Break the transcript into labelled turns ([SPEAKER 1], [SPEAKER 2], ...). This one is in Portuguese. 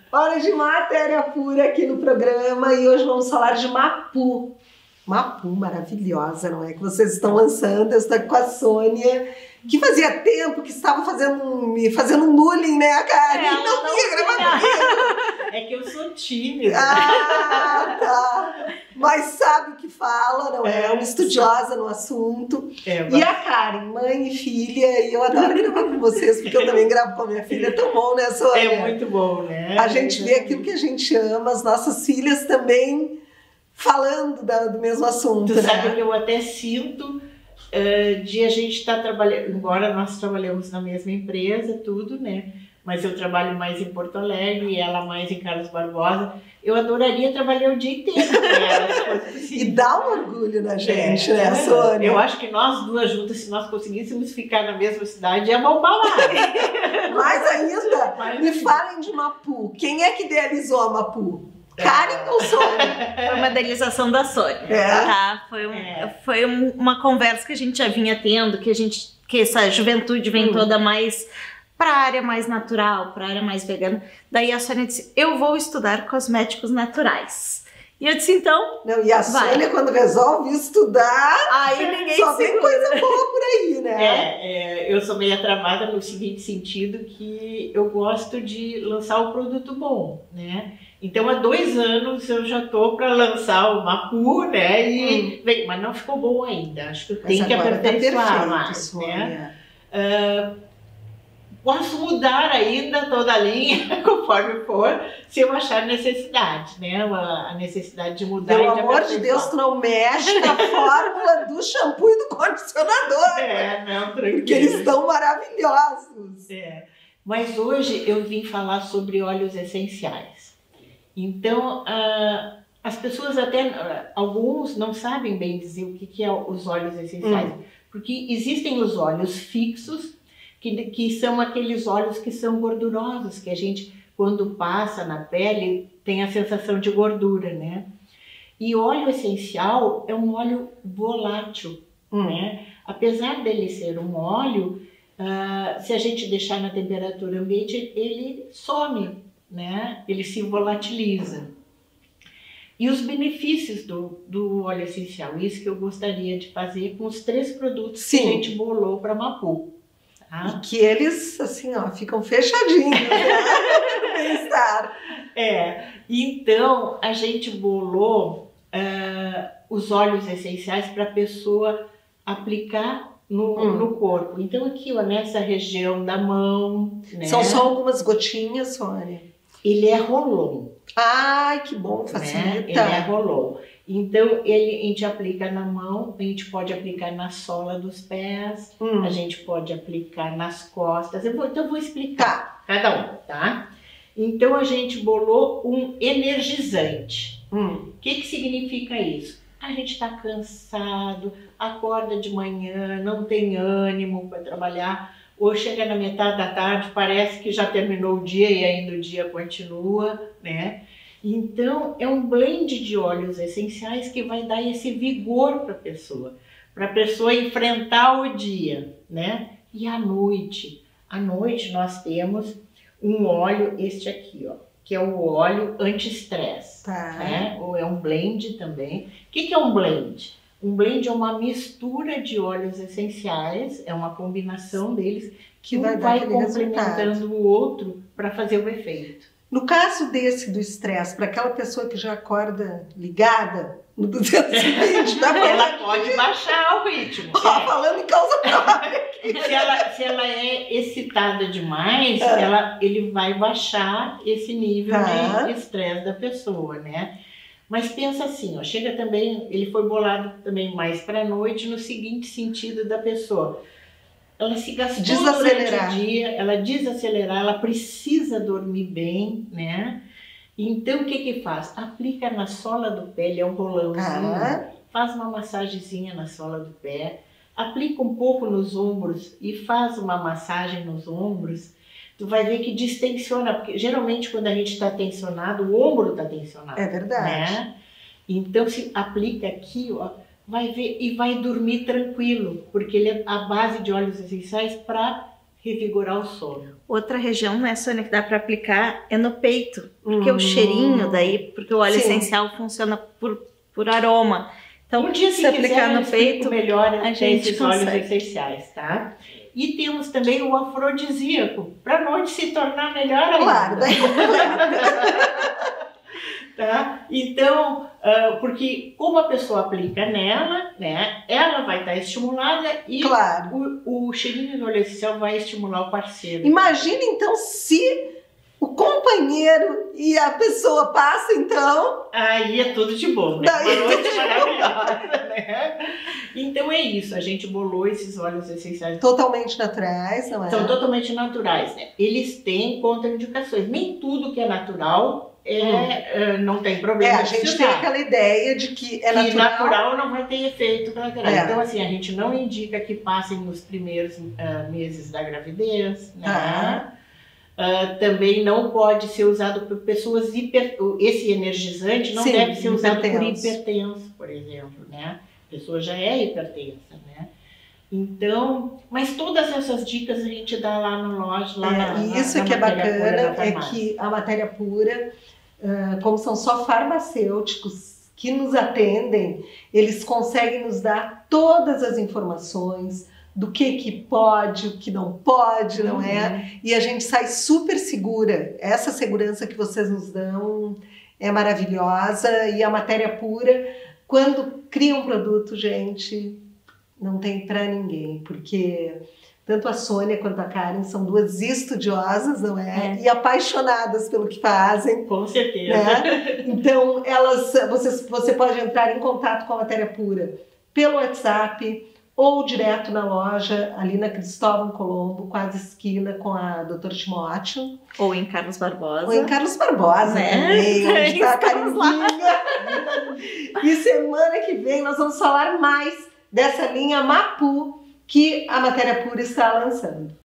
[SPEAKER 1] Hora de matéria pura aqui no programa e hoje vamos falar de Mapu. Mapu maravilhosa, não é? Que vocês estão lançando. Eu estou aqui com a Sônia, que fazia tempo que estava me fazendo um bullying, né, Karen? Não vinha gravar comigo.
[SPEAKER 2] É que eu sou tímida.
[SPEAKER 1] Ah, tá. Mas sabe o que fala, não é? É uma estudiosa no assunto. E a Karen, mãe e filha, e eu adoro gravar com vocês, porque eu também gravo com a minha filha. É tão bom, né, Sônia?
[SPEAKER 2] É muito bom, né?
[SPEAKER 1] A gente vê aquilo que a gente ama, as nossas filhas também falando do mesmo assunto,
[SPEAKER 2] Tu
[SPEAKER 1] né?
[SPEAKER 2] sabe que eu até sinto de a gente estar trabalhando, embora nós trabalhamos na mesma empresa, tudo, né? Mas eu trabalho mais em Porto Alegre e ela mais em Carlos Barbosa. Eu adoraria trabalhar o dia inteiro com ela, se fosse possível.
[SPEAKER 1] E dá um orgulho na gente, né, Sônia?
[SPEAKER 2] Eu acho que nós duas juntas, se nós conseguíssemos ficar na mesma cidade, é uma balada.
[SPEAKER 1] Mais ainda, me falem de Mapu. Quem é que idealizou a Mapu? Karen ou Sônia?
[SPEAKER 3] Foi uma idealização da Sônia, tá? Foi uma conversa que a gente já vinha tendo, que essa juventude vem toda mais para a área mais natural, para a área mais vegana. Daí a Sônia disse, eu vou estudar cosméticos naturais. E eu disse, então,
[SPEAKER 1] não, e a Sônia, quando resolve estudar,
[SPEAKER 3] aí ninguém
[SPEAKER 1] só tem coisa boa por aí, né?
[SPEAKER 2] Eu sou meio travada no seguinte sentido, que eu gosto de lançar o produto bom, né? Então, há 2 anos eu já estou para lançar o Mapu, né? Mas não ficou bom ainda. Acho que eu tenho que aperfeiçoar mais, né? Posso mudar ainda toda a linha, conforme for, se eu achar necessidade, né? A necessidade de mudar.
[SPEAKER 1] Pelo amor de Deus, tu não mexe na fórmula do shampoo e do condicionador.
[SPEAKER 2] Não, tranquilo.
[SPEAKER 1] Porque eles estão maravilhosos.
[SPEAKER 2] Mas hoje eu vim falar sobre óleos essenciais. Então, as pessoas até, alguns não sabem bem dizer o que é os óleos essenciais. Porque existem os óleos fixos, que são aqueles óleos que são gordurosos, que a gente, quando passa na pele, tem a sensação de gordura, né? E óleo essencial é um óleo volátil, né? Apesar dele ser um óleo, se a gente deixar na temperatura ambiente, ele some, né? Ele se volatiliza. E os benefícios do óleo essencial, isso que eu gostaria de fazer com os 3 produtos que a gente bolou para Mapu.
[SPEAKER 1] E que eles, assim, ó, ficam fechadinhos, né? Bem-estar.
[SPEAKER 2] Então, a gente bolou os óleos essenciais para a pessoa aplicar no corpo. Então, aqui, ó, nessa região da mão, né? São
[SPEAKER 1] só algumas gotinhas, Sônia?
[SPEAKER 2] Ele é roll-on.
[SPEAKER 1] Ai, que bom, facilita.
[SPEAKER 2] Né? Ele é roll-on. Então, a gente aplica na mão, a gente pode aplicar na sola dos pés, a gente pode aplicar nas costas. Então, eu vou explicar cada um, tá? Então, a gente bolou um energizante. O que significa isso? A gente está cansado, acorda de manhã, não tem ânimo para trabalhar, ou chega na metade da tarde, parece que já terminou o dia e ainda o dia continua, né? Então, é um blend de óleos essenciais que vai dar esse vigor para a pessoa enfrentar o dia, né? E à noite nós temos um óleo, este aqui, ó, que é o óleo anti-estresse, né? Ou é um blend também. O que é um blend? Um blend é uma mistura de óleos essenciais, é uma combinação deles que vai complementando o outro para fazer o efeito.
[SPEAKER 1] No caso desse do estresse, para aquela pessoa que já acorda ligada no 220,
[SPEAKER 2] ela pode baixar o ritmo.
[SPEAKER 1] Falando em causa própria.
[SPEAKER 2] Se ela é excitada demais, ele vai baixar esse nível de estresse da pessoa, né? Mas pensa assim, ó, chega também, ele foi bolado também mais para a noite no seguinte sentido da pessoa. Ela se gastou durante o dia, ela desacelerar, ela precisa dormir bem, né? Então, o que faz? Aplica na sola do pé, ele é um rolãozinho, faz uma massagenzinha na sola do pé, aplica um pouco nos ombros e faz uma massagem nos ombros, tu vai ver que distensiona, porque geralmente quando a gente está tensionado, o ombro está tensionado.
[SPEAKER 1] É verdade.
[SPEAKER 2] Né? Então, se aplica aqui, ó, vai ver e vai dormir tranquilo, porque ele é a base de óleos essenciais para revigorar o sono.
[SPEAKER 3] Outra região, né, Sônia, que dá para aplicar é no peito, porque o cheirinho daí, porque o óleo essencial funciona por aroma. Então,
[SPEAKER 2] um dia,
[SPEAKER 3] se aplicar no peito,
[SPEAKER 2] melhor
[SPEAKER 3] a gente
[SPEAKER 2] esses óleos essenciais, tá? E temos também o afrodisíaco, para a noite se tornar melhor ainda.
[SPEAKER 1] Claro, daí
[SPEAKER 2] tá? Então, porque como a pessoa aplica nela, né, ela vai estar estimulada e o cheirinho do óleo essencial vai estimular o parceiro.
[SPEAKER 1] Imagina então se o companheiro e a pessoa passam, então...
[SPEAKER 2] Aí é tudo de bom, né? Uma noite maravilhosa, né? Então é isso, a gente bolou esses óleos essenciais.
[SPEAKER 1] Totalmente naturais, não é?
[SPEAKER 2] São totalmente naturais, né? Eles têm contraindicações. Nem tudo que é natural não tem problema.
[SPEAKER 1] A gente tem aquela ideia de que é natural.
[SPEAKER 2] Que natural não vai ter efeito colateral. Então, assim, a gente não indica que passem nos primeiros meses da gravidez, né? Também não pode ser usado por pessoas esse energizante não deve ser usado por hipertenso, por exemplo, né? A pessoa já é hipertensa, né? Então, mas todas essas dicas a gente dá lá na loja,
[SPEAKER 1] isso que é bacana, é que a Matéria Pura, como são só farmacêuticos que nos atendem, eles conseguem nos dar todas as informações do que pode, o que não pode, não é? E a gente sai super segura. Essa segurança que vocês nos dão é maravilhosa. E a Matéria Pura, quando cria um produto, gente, não tem pra ninguém. Porque tanto a Sônia quanto a Karen são duas estudiosas, não é? E apaixonadas pelo que fazem.
[SPEAKER 2] Com certeza.
[SPEAKER 1] Né? Então, você pode entrar em contato com a Matéria Pura pelo WhatsApp, ou direto na loja, ali na Cristóvão Colombo, quase esquina com a Dr. Timóteo.
[SPEAKER 3] Ou em Carlos Barbosa.
[SPEAKER 1] Ou em Carlos Barbosa, também, onde está a Carinzinha. E semana que vem nós vamos falar mais dessa linha Mapu que a Matéria Pura está lançando.